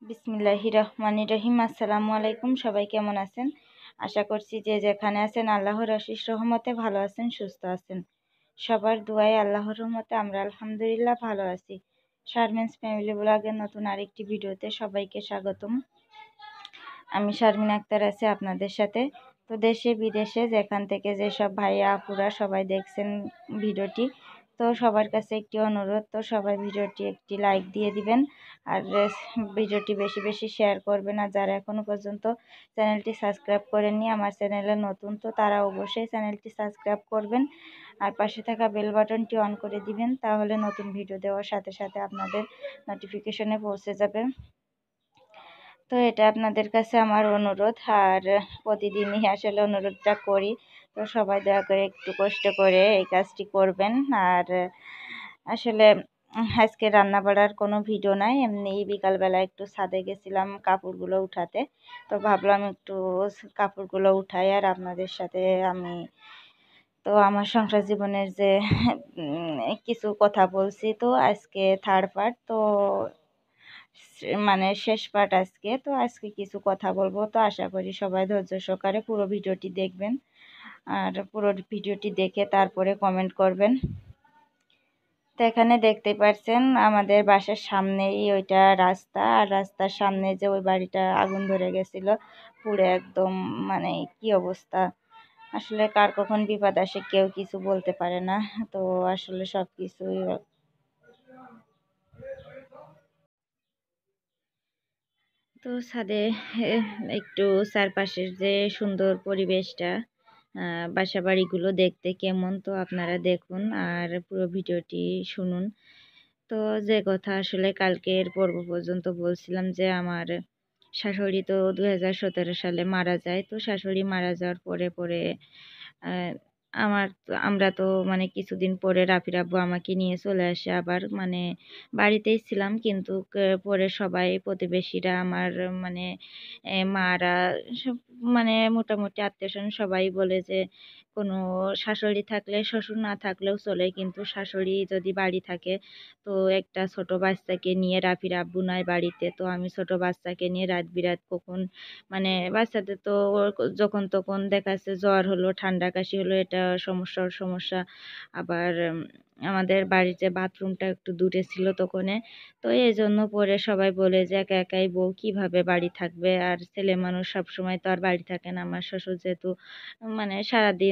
বিসমিল্লাহির রহমানির রহিম। আসসালামু আলাইকুম। সবাই কেমন আছেন? আশা করছি যে যেখানে আছেন আল্লাহর অশেষ রহমতে ভালো আছেন, সুস্থ আছেন। সবার দোয়ায় আল্লাহর রহমতে আমরা আলহামদুলিল্লাহ ভালো আছি। শারমিনস ফ্যামিলি ব্লগের নতুন আরেকটি ভিডিওতে সবাইকে স্বাগতম। আমি শারমিন আক্তার আছি আপনাদের সাথে। তো দেশে বিদেশে যেখান থেকে যেসব ভাইয়া আপুরা সবাই দেখছেন ভিডিওটি, তো সবার কাছে একটি অনুরোধ, তো সবাই ভিডিওটি একটি লাইক দিয়ে দিবেন আর ভিডিওটি বেশি বেশি শেয়ার করবেন। আর যারা এখনো পর্যন্ত চ্যানেলটি সাবস্ক্রাইব করেননি, আমার চ্যানেলে নতুন, তো তারা অবশ্যই চ্যানেলটি সাবস্ক্রাইব করবেন আর পাশে থাকা বেল বাটনটি অন করে দিবেন, তাহলে নতুন ভিডিও দেওয়ার সাথে সাথে আপনাদের নোটিফিকেশনে পৌঁছে যাবে। তো এটা আপনাদের কাছে আমার অনুরোধ, আর প্রতিদিনই আসলে অনুরোধটা করি। তো সবাই দয়া করে একটু কষ্ট করে এই কাজটি করবেন। আর আসলে আজকে রান্না বাড়ার কোনো ভিডিও নাই, এমনি বিকালবেলা একটু ছাদে গেছিলাম কাপড়গুলো উঠাতে। তো ভাবলাম একটু কাপড়গুলো উঠাই আর আপনাদের সাথে আমি তো আমার সংসার জীবনের যে কিছু কথা বলছি, তো আজকে থার্ড পার্ট, তো মানে শেষ পার্ট আজকে। তো আজকে কিছু কথা বলবো, তো আশা করি সবাই ধৈর্য সহকারে পুরো ভিডিওটি দেখবেন আর পুরো ভিডিওটি দেখে তারপরে কমেন্ট করবেন। তো এখানে দেখতে পাচ্ছেন আমাদের বাসার সামনেই ওইটা রাস্তা, আর রাস্তার সামনে যে ওই বাড়িটা আগুন ধরে গেছিল পুরো একদম, মানে কি অবস্থা। আসলে কার কখন বিপদ আসে কেউ কিছু বলতে পারে না। তো আসলে সব কিছুই তো ছাদে একটু চারপাশের যে সুন্দর পরিবেশটা, বাসা বাড়িগুলো দেখতে কেমন, তো আপনারা দেখুন আর পুরো ভিডিওটি শুনুন। তো যে কথা আসলে কালকের পর্ব পর্যন্ত বলছিলাম যে আমার শাশুড়ি তো 2017 সালে মারা যায়। তো শাশুড়ি মারা যাওয়ার পরে পরে আমরা তো মানে কিছুদিন পরে রাফির আব্বু আমাকে নিয়ে চলে আসে আবার, মানে বাড়িতেই ছিলাম, কিন্তু পরে সবাই প্রতিবেশীরা আমার মানে মারা সব, মানে মোটামুটি আত্মীয়স্বজন সবাই বলে যে কোনো শাশুড়ি থাকলে শ্বশুর না থাকলেও চলে, কিন্তু শাশুড়ি যদি বাড়ি থাকে তো একটা ছোট বাচ্চাকে নিয়ে রাফির আব্বু নাই বাড়িতে, তো আমি ছোট বাচ্চাকে নিয়ে রাত বিরাত কখন, মানে বাচ্চাদের তো যখন তখন দেখা যাচ্ছে জ্বর হলো, ঠান্ডা কাশি হলো, এটা সমস্যা। আবার আমাদের বাড়ির যে বাথরুমটা একটু দূরে ছিল তখনে, তো এই জন্য পরে সবাই বলে যে একা একাই বউ কিভাবে বাড়ি থাকবে, আর ছেলে মানুষ সব সময় তো আর বাড়ি থাকে না। আমার শ্বশুর যেহেতু মানে সারাদিন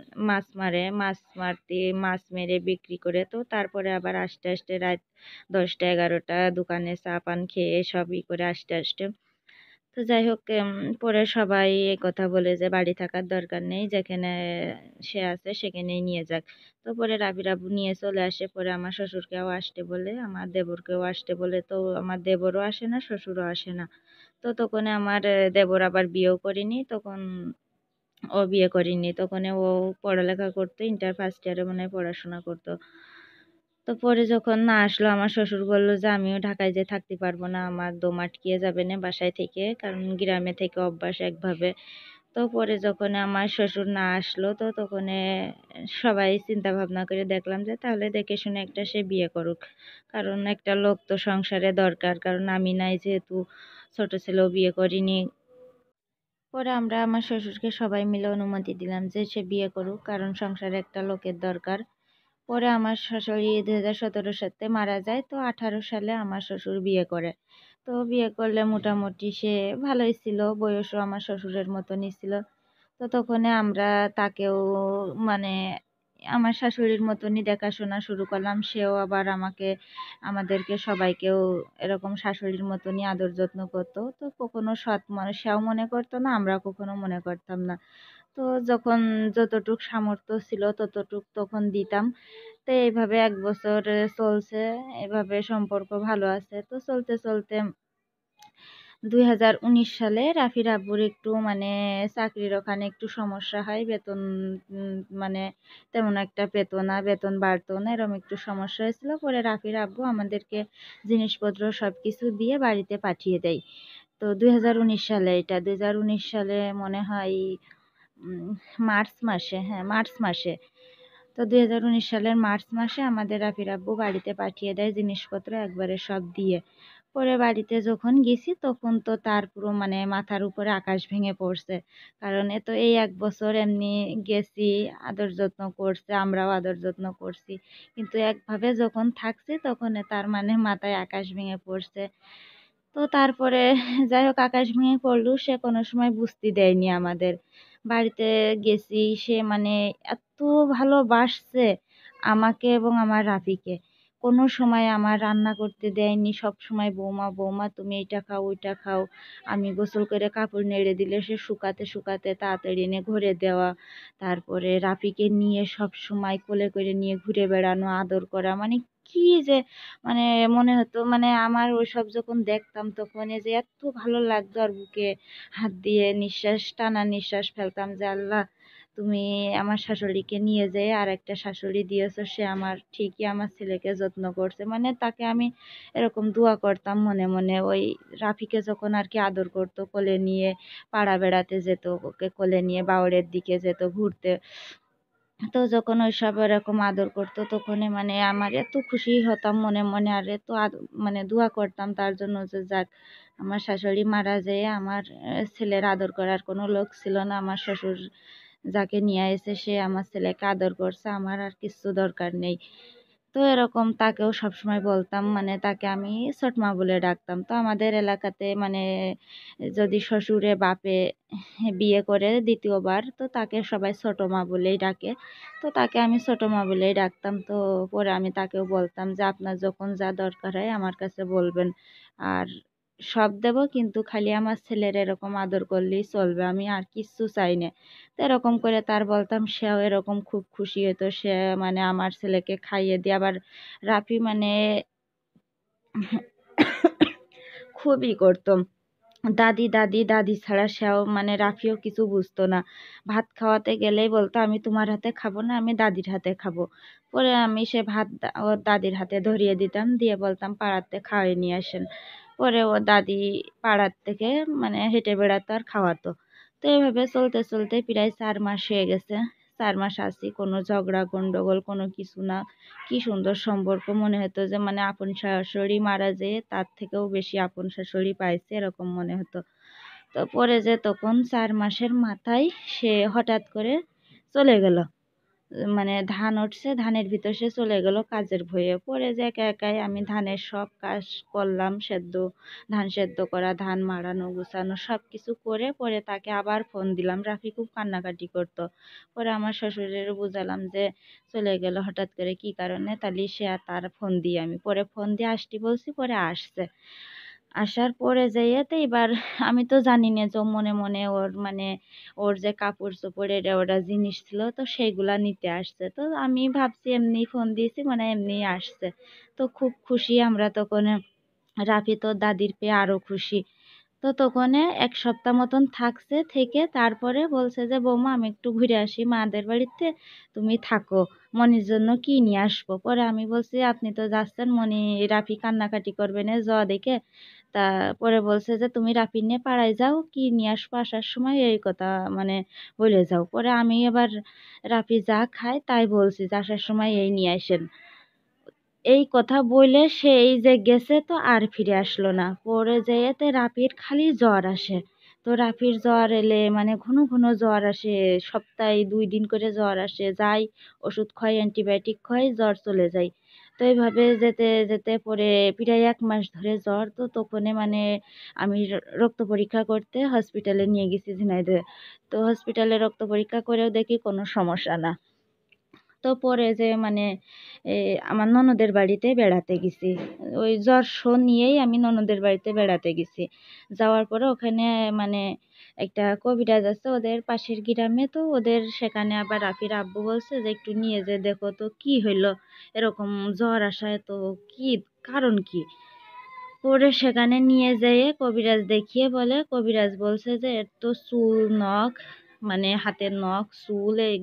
মাছ মেরে বিক্রি করে, তো তারপরে আবার আস্তে আস্তে রাত 10টা 11টা দোকানে চা পান খেয়ে সবই করে আস্তে আস্তে, তো যাই হোক পরে সবাই এই কথা বলে যে বাড়ি থাকার দরকার নেই, যেখানে সে আছে সেখানেই নিয়ে যাক। তো পরে রাবির আব্বু নিয়ে চলে আসে, পরে আমার শ্বশুরকেও আসতে বলে, আমার দেবরকেও আসতে বলে, তো আমার দেবরও আসে না, শ্বশুরও আসে না। তো তখন আমার দেবর আবার বিয়েও করেনি, ও বিয়ে করেনি তখন, ও পড়ালেখা করতো, ইন্টার ফার্স্ট ইয়ারে মনে হয় পড়াশোনা করতো। তো পরে যখন না আসলো, আমার শ্বশুর বললো যে আমিও ঢাকায় যে থাকতে পারবো না, আমার দম আটকিয়ে যাবে না বাসায় থেকে, কারণ গ্রামে থেকে অভ্যাস একভাবে। তো পরে যখন আমার শ্বশুর না আসলো, তো তখন সবাই চিন্তা ভাবনা করে দেখলাম যে তাহলে দেখে শুনে একটা সে বিয়ে করুক, কারণ একটা লোক তো সংসারে দরকার, কারণ আমি নাই যেহেতু, ছোট ছেলেও বিয়ে করিনি। পরে আমরা আমার শ্বশুরকে সবাই মিলে অনুমতি দিলাম যে সে বিয়ে করুক, কারণ সংসারে একটা লোকের দরকার। পরে আমার শাশুড়ি 2017 সালে মারা যায়, তো 18 সালে আমার শ্বশুর বিয়ে করে। তো বিয়ে করলে মোটামুটি সে ভালোই ছিল, বয়সও আমার শ্বশুরের মতনই ছিল। তো তখন আমরা তাকেও মানে আমার শাশুড়ির মতনই দেখাশোনা শুরু করলাম, সেও আবার আমাদেরকে সবাইকেও এরকম শাশুড়ির মতনই আদর যত্ন করতো। তো কখনো সৎ মনে সেও মনে করতো না, আমরা কখনো মনে করতাম না। তো যখন যতটুক সামর্থ্য ছিল ততটুক তখন দিতাম। তো এইভাবে 1 বছর চলছে, এভাবে সম্পর্ক ভালো আছে। তো চলতে চলতে 2019 সালে রাফির আব্বুর একটু মানে চাকরির ওখানে একটু সমস্যা হয়, বেতন মানে তেমন একটা পেত না, বেতন বাড়তো না, এরকম একটু সমস্যা হয়েছিল। পরে রাফির আব্বু আমাদেরকে জিনিসপত্র সবকিছু দিয়ে বাড়িতে পাঠিয়ে দেয়। তো 2019 সালে, এটা 2019 সালে মনে হয় মার্চ মাসে, হ্যাঁ মার্চ মাসে। তো 2019 সালের মার্চ মাসে আমাদের রাফির আব্বু বাড়িতে পাঠিয়ে দেয় জিনিসপত্র একবারে সব দিয়ে। পরে বাড়িতে যখন গেছি তখন তো তার পুরো মানে মাথার উপরে আকাশ ভেঙে পড়ছে। কারণ এ তো এই ১ বছর এমনি গেছি, আদর যত্ন করছে, আমরাও আদর যত্ন করছি। কিন্তু একভাবে যখন থাকছি তখন তার মানে মাথায় আকাশ ভেঙে পড়ছে। তো তারপরে যাই হোক আকাশ ভেঙে পড়লেও সে কোনো সময় বুঝতে দেয়নি আমাদের। বাড়িতে গেছি সে মানে এত ভালোবাসছে আমাকে এবং আমার রাফিকে। কোনো সময় আমার রান্না করতে দেয়নি, সবসময় বৌমা বৌমা তুমি এইটা খাও ওইটা খাও। আমি গোসল করে কাপড় নেড়ে দিলে সে শুকাতে শুকাতে তাড়াতাড়ি এনে ঘরে দেওয়া। তারপরে রাফিকে নিয়ে সবসময় কোলে করে নিয়ে ঘুরে বেড়ানো, আদর করা, মানে কি যে মানে মনে হতো মানে আমার ওইসব যখন দেখতাম তখন এই যে এত ভালো লাগতো আর বুকে হাত দিয়ে নিঃশ্বাস টানা নিঃশ্বাস ফেলতাম যে আল্লাহ তুমি আমার শাশুড়িকে নিয়ে যেয়ে আর একটা শাশুড়ি দিয়েছো, সে আমার ঠিকই আমার ছেলেকে যত্ন করছে। মানে তাকে আমি এরকম দোয়া করতাম মনে মনে। ওই রাফিকে যখন আর কি আদর করতো কোলে নিয়ে পাড়া বেড়াতে যেত, ওকে কোলে নিয়ে বাওড়ের দিকে যেত ঘুরতে, তো যখন ওইসব এরকম আদর করতো তখনই মানে আমার এত খুশি হতাম মনে মনে, আর এত মানে দোয়া করতাম তার জন্য যে যাক আমার শাশুড়ি মারা যেয়ে আমার ছেলের আদর করার কোনো লোক ছিল না। আমার শ্বশুর যাকে নিয়ে এসে সে আমার ছেলেকে আদর করছে, আমার আর কিচ্ছু দরকার নেই। তো এরকম তাকেও সবসময় বলতাম, মানে তাকে আমি ছোট মা বলে ডাকতাম। তো আমাদের এলাকাতে মানে যদি শ্বশুরে বাপে বিয়ে করে দ্বিতীয়বার তো তাকে সবাই ছোট মা বলেই ডাকে। তো তাকে আমি ছোট মা বলেই ডাকতাম। তো পরে আমি তাকেও বলতাম যে আপনার যখন যা দরকার হয় আমার কাছে বলবেন, আর সব দেব, কিন্তু খালি আমার ছেলের এরকম আদর করলেই চলবে, আমি আর কিচ্ছু চাই না। তো এরকম করে তার বলতাম, সেও এরকম খুব খুশি হতো। সে মানে আমার ছেলেকে খাইয়ে দিয়ে আবার রাফি মানে খুবই করতো দাদি দাদি দাদি ছাড়া, সেও মানে রাফিও কিছু বুঝতো না। ভাত খাওয়াতে গেলেই বলতো আমি তোমার হাতে খাবো না, আমি দাদির হাতে খাবো। পরে আমি সে ভাত ওর দাদির হাতে ধরিয়ে দিতাম, দিয়ে বলতাম পাড়াতে খাওয়াই নিয়ে আসেন। পরে ও দাদি পাড়ার থেকে মানে হেঁটে বেড়াতো আর খাওয়াতো। তো এভাবে চলতে চলতে প্রায় 4 মাস হয়ে গেছে। 4 মাস আছি, কোনো ঝগড়া গন্ডগোল কোনো কিছু না। কি সুন্দর সম্পর্ক, মনে হতো যে মানে আপন শাশুড়ি মারা যেয়ে তার থেকেও বেশি আপন শাশুড়ি পাইছে এরকম মনে হতো। তো পরে যে তখন 4 মাসের মাথায় সে হঠাৎ করে চলে গেল। মানে ধান উঠছে, ধানের ভিতর সে চলে গেল কাজের ভয়ে। পরে যে একা একাই আমি ধানের সব কাজ করলাম, সেদ্ধ ধান সেদ্ধ করা, ধান মাড়ানো গুছানো সব কিছু করে পরে তাকে আবার ফোন দিলাম। রাফি খুব কান্নাকাটি করতো। পরে আমার শ্বশুরের বুঝালাম যে চলে গেল হঠাৎ করে কি কারণে, তাহলে সে আর তার ফোন দিয়ে আমি পরে ফোন দিয়ে আসতে বলছি, পরে আসছে। আসার পরে যাইয়াতে এবার আমি তো জানি না যে ও মনে মনে ওর মানে ওর যে কাপড় চোপড়ের ওরা জিনিস ছিল তো সেইগুলা নিতে আসছে। তো আমি ভাবছি এমনি ফোন দিয়েছি মানে এমনি আসছে। তো খুব খুশি আমরা তখন। রাফি তো দাদির পেয়ে আরো খুশি। তো তখন 1 সপ্তাহ মতন থাকছে, থেকে তারপরে বলছে যে বৌমা আমি একটু ঘুরে আসি মাদের বাড়িতে, তুমি থাকো, মনির জন্য কি নিয়ে আসবো। পরে আমি বলছি আপনি তো যাচ্ছেন, মনি রাফি কান্নাকাটি করবে না জ দেখে। তারপরে বলছে যে তুমি রাফি নিয়ে পাড়ায় যাও, কি নিয়ে আসবো আসার সময় এই কথা মানে বলে যাও। পরে আমি এবার রাফি যা খায় তাই বলছি যে আসার সময় এই নিয়ে আসেন। এই কথা বলে সে এই যে গেছে তো আর ফিরে আসলো না। পরে যেয়েতে রাফির খালি জ্বর আসে। তো রাফির জ্বর এলে মানে ঘন ঘন জ্বর আসে, সপ্তাহে 2 দিন করে জ্বর আসে, যাই ওষুধ খাই অ্যান্টিবায়োটিক খাই জ্বর চলে যায়। তো এইভাবে যেতে যেতে পরে প্রায় 1 মাস ধরে জ্বর। তো তখনই মানে আমি রক্ত পরীক্ষা করতে হসপিটালে নিয়ে গেছি ঝিনাইদহে। তো হসপিটালে রক্ত পরীক্ষা করেও দেখি কোনো সমস্যা না। তো পরে যে মানে এ আমার ননদের বাড়িতে বেড়াতে গেছি। ওই জ্বর নিয়েই আমি ননদের বাড়িতে বেড়াতে গেছি। যাওয়ার পরে ওখানে মানে একটা কবিরাজ আছে ওদের পাশের গ্রামে। তো ওদের সেখানে আবার রাফির আব্বু বলছে যে একটু নিয়ে যে দেখো তো কি হইলো, এরকম জ্বর আসায় তো কি কারণ কি। পরে সেখানে নিয়ে যেয়ে কবিরাজ দেখিয়ে বলে, কবিরাজ বলছে যে এর তো চুল নখ মানে হাতের নখ চুল এই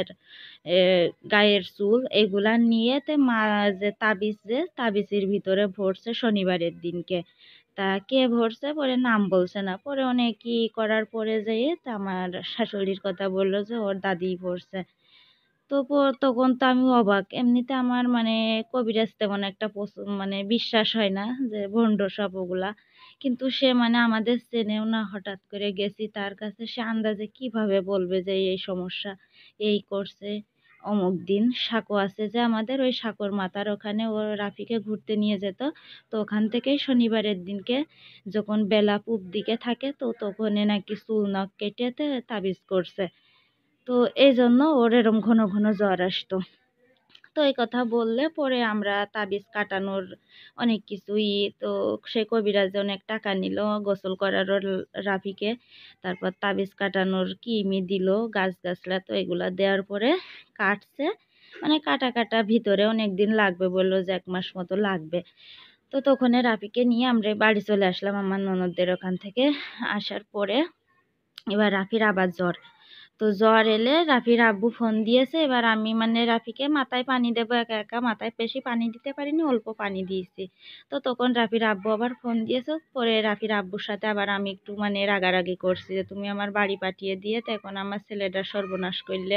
গায়ের চুল এগুলা নিয়ে তে মা যে তাবিজ যে তাবিজের ভিতরে ভরছে শনিবারের দিনকে। তা কে ভরছে পরে নাম বলছে না। পরে অনেক করার পরে যেয়ে তা আমার শাশুড়ির কথা বললো যে ওর দাদি ভরছে। তো তখন তো আমি অবাক। এমনিতে আমার মানে কবিরাজ তেমন একটা মানে বিশ্বাস হয় না, যে ভণ্ড সব ওগুলা। কিন্তু সে মানে আমাদের চেনেও না, হঠাৎ করে গেছি তার কাছে, সে আন্দাজে কিভাবে বলবে যে এই সমস্যা, এই করছে। অমুক দিন সাঁকো আছে যে আমাদের, ওই সাঁকোর মাথার ওখানে ও রাফিকে ঘুরতে নিয়ে যেত। তো ওখান থেকেই শনিবারের দিনকে যখন বেলা পূব দিকে থাকে, তো তখন নাকি চুল নখ কেটে তাবিজ করছে। তো এই জন্য ওর এরম ঘন ঘন জ্বর আসতো। তো এই কথা বললে পরে আমরা তাবিজ কাটানোর অনেক কিছুই, তো সে কবিরাজ অনেক টাকা নিল গোসল করারও রাফিকে, তারপর তাবিজ কাটানোর কিমি দিল, গাছ গাছলা, তো এগুলা দেওয়ার পরে কাটছে। মানে কাটা কাটা ভিতরে অনেক দিন লাগবে, বললো যে 1 মাস মতো লাগবে। তো তখন রাফিকে নিয়ে আমরা বাড়ি চলে আসলাম আমার ননদদের ওখান থেকে। আসার পরে এবার রাফির আবার জ্বর। তো জ্বর এলে রাফির আব্বু ফোন দিয়েছে। এবার আমি মানে রাফিকে মাথায় পানি দেবো, একা একা মাথায় বেশি পানি দিতে পারিনি, অল্প পানি দিয়েছি। তো তখন রাফির আব্বু আবার ফোন দিয়েছে। পরে রাফির আব্বুর সাথে আবার আমি একটু মানে রাগারাগি করছি, যে তুমি আমার বাড়ি পাঠিয়ে দিয়ে তো এখন আমার ছেলেটা সর্বনাশ করলে,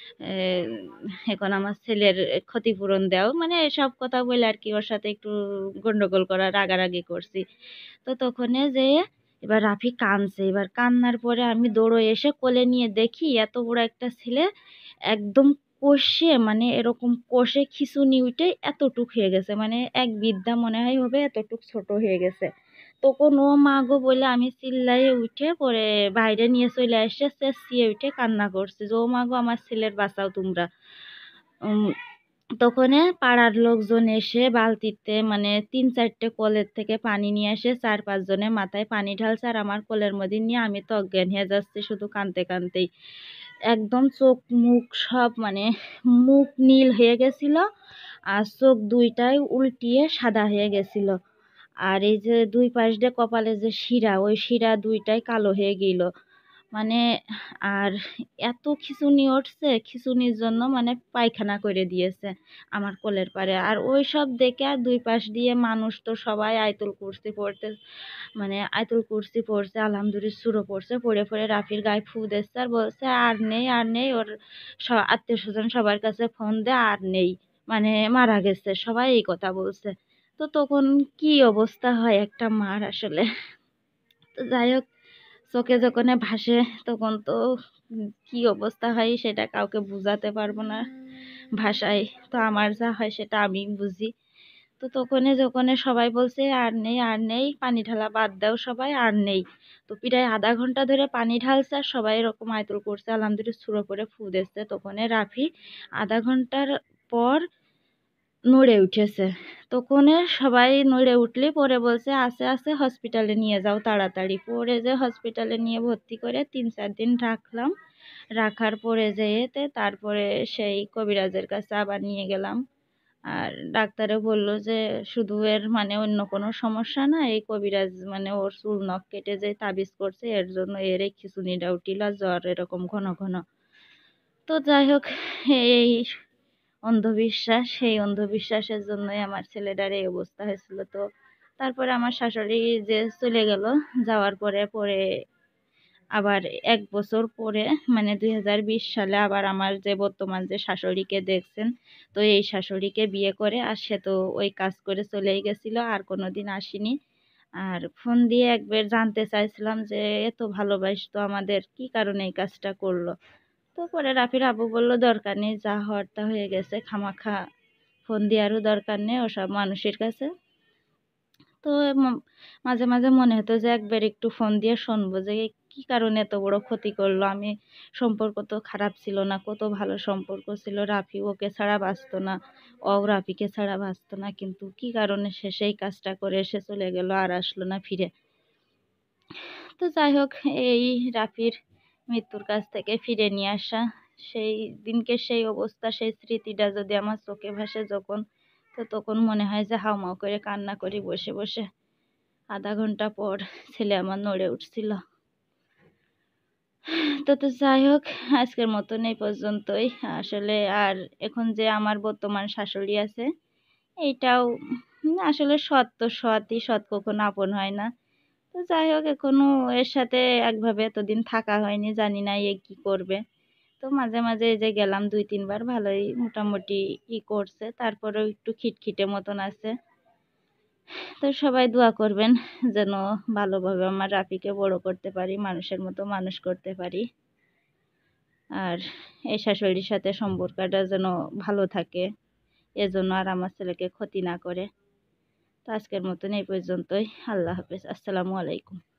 এখন আমার ছেলের ক্ষতিপূরণ দাও, মানে এসব কথা বলে আর কি ওর সাথে একটু গন্ডগোল করা, রাগারাগি করছি। তো তখন যে এবার রাফি কাঁদছে। এবার কান্নার পরে আমি দৌড়ে এসে কোলে নিয়ে দেখি এত বড় একটা ছেলে, একদম কষে, মানে এরকম কষে খিঁচুনি উঠে এতটুক হয়ে গেছে, মানে এক বিদ্যা মনে হয় হবে এতটুক ছোট হয়ে গেছে। তখন ও মা গো বলে আমি চিল্লাইয়ে উঠে পরে বাইরে নিয়ে চলে আসছে, চেঁচিয়ে উঠে কান্না করছে যে ও মা গো আমার ছেলের বাঁচাও তোমরা। উম, তখন পাড়ার লোকজন এসে বালতিতে মানে 3-4টে কলের থেকে পানি নিয়ে এসে 4-5 জনের মাথায় পানি ঢালছে, আর আমার কোলের মধ্যে নিয়ে আমি তো অজ্ঞান হয়ে যাচ্ছি শুধু কাঁদতে কাঁদতেই। একদম চোখ মুখ সব মানে মুখ নীল হয়ে গেছিল, আর চোখ দুইটাই উল্টিয়ে সাদা হয়ে গেছিল। আর এই যে 2 পাশ দিয়ে কপালে যে শিরা, ওই শিরা দুইটাই কালো হয়ে গেল। মানে আর এত খিঁচুনি উঠছে, খিঁচুনির জন্য মানে পায়খানা করে দিয়েছে আমার কোলের পারে। আর ওই সব দেখে আর 2 পাশ দিয়ে মানুষ তো সবাই আয়তুল কুরসি পড়তে, মানে আয়তুল কুরসি পড়ছে, আলহামদুলিল্লাহ সূরা পড়ছে, পড়ে পড়ে রাফির গায়ে ফু দিচ্ছে আর বলছে আর নেই আর নেই। ওর আত্মীয় স্বজন সবার কাছে ফোন দে, আর নেই, মানে মারা গেছে, সবাই এই কথা বলছে। তো তখন কি অবস্থা হয় একটা মার আসলে। তো যাই হোক, চোখে যখন ভাসে তখন তো কি অবস্থা হয় সেটা কাউকে বুঝাতে পারবো না ভাষায়। তো আমার যা হয় সেটা আমি বুঝি। তো তখন যখন সবাই বলছে আর নেই আর নেই, পানি ঢালা বাদ দাও সবাই, আর নেই। তো প্রায় আধা ঘন্টা ধরে পানি ঢালছে আর সবাই এরকম আয়তুল করছে, আলহামদুলিল্লাহ সূরা পড়ে ফু দিচ্ছে। তখন রাফি আধা ঘন্টার পর নড়ে উঠেছে। তখন সবাই নড়ে উঠলে পরে বলছে আছে আছে হসপিটালে নিয়ে যাও তাড়াতাড়ি। পরে যে হসপিটালে নিয়ে ভর্তি করে 3-4 দিন রাখলাম। রাখার পরে যেতে তারপরে সেই কবিরাজের কাছে আবার নিয়ে গেলাম। আর ডাক্তারে বলল যে শুধু এর মানে অন্য কোনো সমস্যা না, এই কবিরাজ মানে ওর চুল নখ কেটে যে তাবিজ করছে এর জন্য এর এই খিঁচুনিটা উঠিল আর জ্বর এরকম ঘন ঘন। তো যাই হোক, এই অন্ধবিশ্বাস, সেই অন্ধবিশ্বাসের জন্যই আমার ছেলেটার এই অবস্থা হয়েছিল। তো তারপরে আমার শাশুড়ি যে চলে গেল, যাওয়ার পরে পরে আবার 1 বছর পরে মানে 2020 সালে আবার আমার যে বর্তমান যে শাশুড়িকে দেখছেন, তো এই শাশুড়িকে বিয়ে করে আর সে তো ওই কাজ করে চলেই গেছিল, আর কোনোদিন আসেনি। আর ফোন দিয়ে একবার জানতে চাইছিলাম যে এত ভালোবাসতো আমাদের, কি কারণে এই কাজটা করলো। তো পরে রাফির আব্বু বলল দরকার নেই, যা হওয়ার তা হয়ে গেছে, খামাখা ফোন দেওয়ারও দরকার নেই ওসব মানুষের কাছে। তো মাঝে মাঝে মনে হতো যে একবার একটু ফোন দিয়ে শুনবো যে কি কারণে এত বড় ক্ষতি করলো। আমি সম্পর্ক তো খারাপ ছিল না, কত ভালো সম্পর্ক ছিল, রাফি ওকে ছাড়া বাঁচতো না, ও রাফিকে ছাড়া বাঁচতো না, কিন্তু কি কারণে সে সেই কাজটা করে এসে চলে গেল আর আসলো না ফিরে। তো যাই হোক, এই রাফির মৃত্যুর কাছ থেকে ফিরে নিয়ে আসা, সেই দিনকে সেই অবস্থা, সেই স্মৃতিটা যদি আমার চোখে ভাসে যখন, তো তখন মনে হয় যে হাউমাউ করে কান্না করি বসে বসে। আধা ঘন্টা পর ছেলে আমার নড়ে উঠছিল। তো যাই হোক, আজকের মতন এই পর্যন্তই আসলে। আর এখন যে আমার বর্তমান শাশুড়ি আছে, এইটাও আসলে সৎ তো সৎই, সৎ কখনো আপন হয় না। তো যাই হোক, এখনো এর সাথে একভাবে এতদিন থাকা হয়নি, জানি না এ কি করবে। তো মাঝে মাঝে এই যে গেলাম 2-3 বার, ভালোই মোটামুটি করছে, তারপরেও একটু খিটখিটে মতন আছে। তো সবাই দোয়া করবেন যেন ভালোভাবে আমার রাফিকে বড় করতে পারি, মানুষের মতো মানুষ করতে পারি, আর এই শাশুড়ির সাথে সম্পর্কটা যেন ভালো থাকে, এজন্য আর আমার ছেলেকে ক্ষতি না করে। তো আজকের মতন এই পর্যন্তই। আল্লাহ হাফেজ, আসসালামু আলাইকুম।